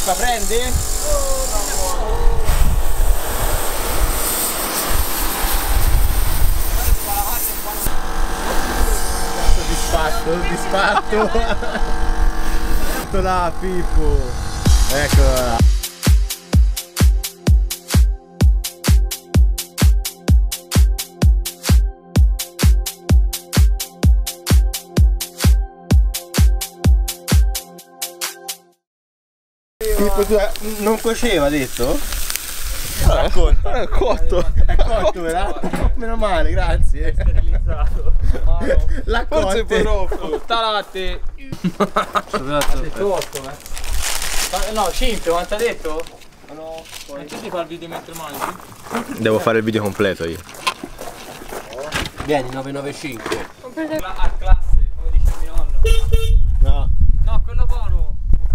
Raffa, prendi? Soddisfatto. Tutto là, Pippo. Eccola. Pippo, tu non cuoceva, ha detto? Racconta. È cotto. È cotto, vero? Meno male, grazie. È sterilizzato. La forse però frutta latte. Ha detto 8, no, 5, quanto ha detto? No, poi. Tu ti fa il video mentre mangi? Devo fare il video completo io. Vieni, 995. A classe, come dice mio nonno. No. No, quello buono.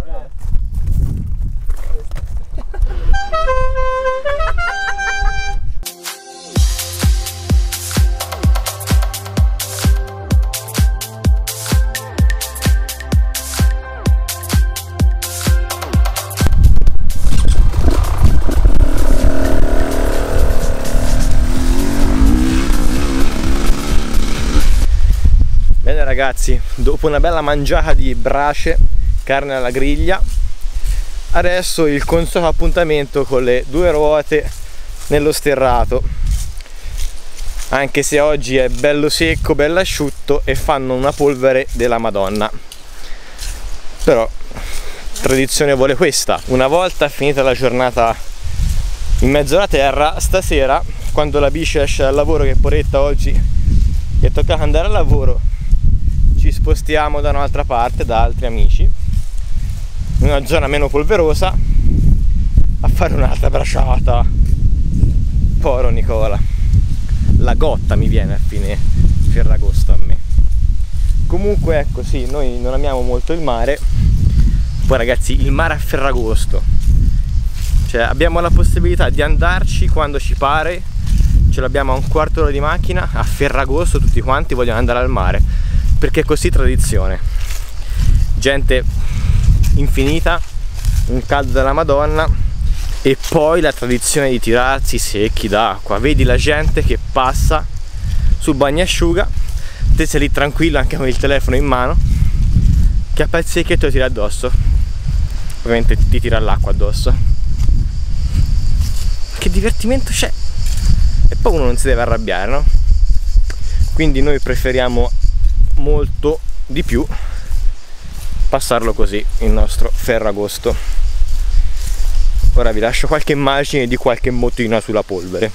Bene ragazzi, dopo una bella mangiata di brace, carne alla griglia, adesso il consueto appuntamento con le due ruote nello sterrato, anche se oggi è bello secco, bello asciutto e fanno una polvere della Madonna. Però tradizione vuole questa. Una volta finita la giornata in mezzo alla terra, stasera quando la bici esce dal lavoro, che poretta oggi è toccato andare al lavoro, ci spostiamo da un'altra parte, da altri amici, in una zona meno polverosa, a fare un'altra bracciata. Povero Nicola, la gotta mi viene a fine Ferragosto a me. Comunque ecco, sì, noi non amiamo molto il mare. Poi ragazzi, il mare a Ferragosto, cioè abbiamo la possibilità di andarci quando ci pare, ce l'abbiamo a un quarto d'ora di macchina. A Ferragosto tutti quanti vogliono andare al mare, perché è così tradizione. Gente infinita, un caldo della Madonna, e poi la tradizione di tirarsi secchi d'acqua. Vedi la gente che passa sul bagnasciuga, te sei lì tranquillo anche con il telefono in mano, che appena il secchetto ti tira addosso. Ovviamente ti tira l'acqua addosso. Che divertimento c'è? E poi uno non si deve arrabbiare, no? Quindi noi preferiamo molto di più passarlo così, il nostro Ferragosto. Ora vi lascio qualche immagine di qualche motina sulla polvere.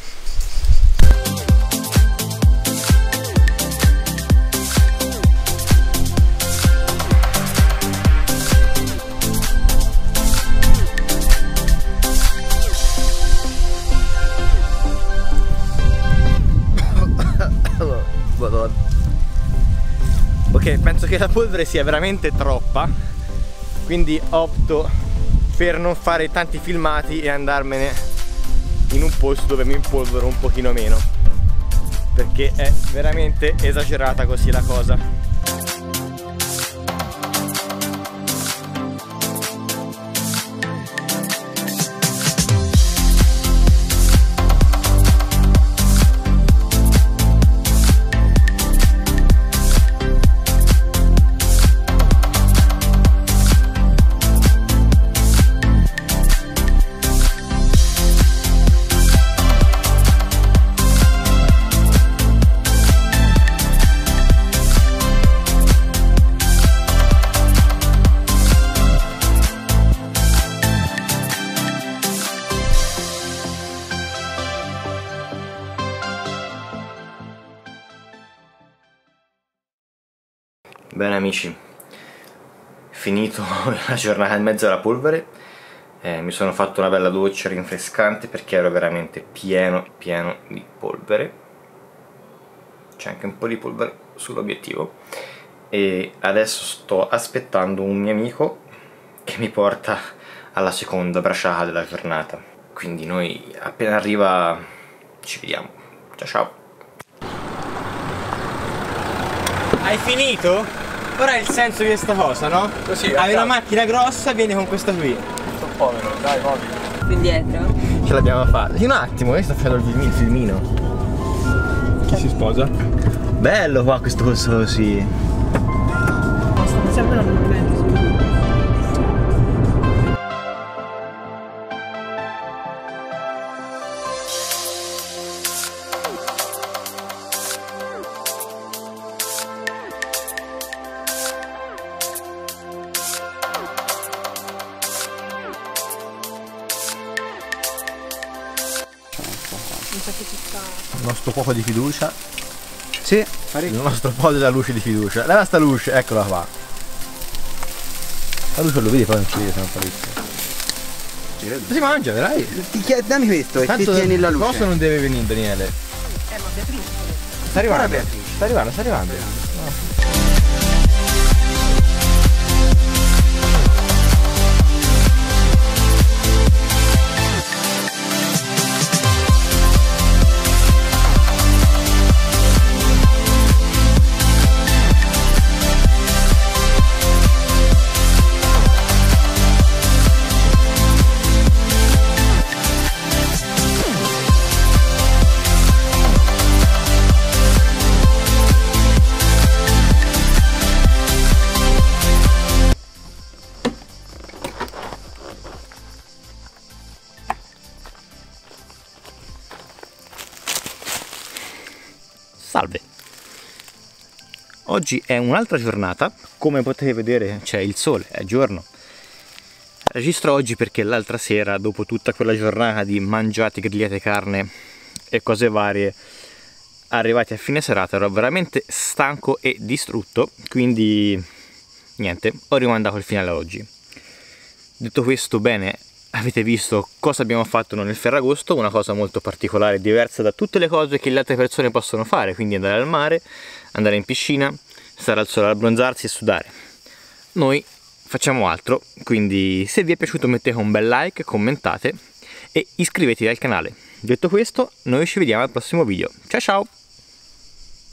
Ok, penso che la polvere sia veramente troppa, quindi opto per non fare tanti filmati e andarmene in un posto dove mi impolvero un pochino meno, perché è veramente esagerata così la cosa. Bene amici, finito la giornata in mezzo alla polvere, mi sono fatto una bella doccia rinfrescante perché ero veramente pieno di polvere. C'è anche un po' di polvere sull'obiettivo, e adesso sto aspettando un mio amico che mi porta alla seconda bracciata della giornata. Quindi noi appena arriva ci vediamo. Ciao ciao. Hai finito? Ora è il senso di questa cosa, no? Così, hai una macchina grossa, vieni con questa qui. povero, dai, muovi. Più indietro? Ce l'abbiamo fatta. Sì, un attimo, io sto facendo il filmino. Chi si sposa? Bello qua questo posto così. Stanno sempre non prendo. Il nostro fuoco di fiducia. Sì, Il nostro po' della luce di fiducia. Leva sta luce, eccola qua. La luce lo vedi, poi non ci vede, sono parecchio. Si mangia, vedrai? dammi questo e ti tieni la luce. Cosa non deve venire, Daniele? Ma Beatrice. Sta arrivando. Beatrice. Sta arrivando, sta arrivando. Salve! Oggi è un'altra giornata, come potete vedere c'è il sole, è giorno. Registro oggi perché l'altra sera, dopo tutta quella giornata di mangiate, grigliate carne e cose varie, arrivati a fine serata ero veramente stanco e distrutto, quindi niente, ho rimandato il finale oggi. Detto questo, bene, avete visto cosa abbiamo fatto noi nel Ferragosto, una cosa molto particolare e diversa da tutte le cose che le altre persone possono fare, quindi andare al mare, andare in piscina, stare al sole, abbronzarsi e sudare. Noi facciamo altro, quindi se vi è piaciuto mettete un bel like, commentate e iscrivetevi al canale. Detto questo, noi ci vediamo al prossimo video. Ciao ciao!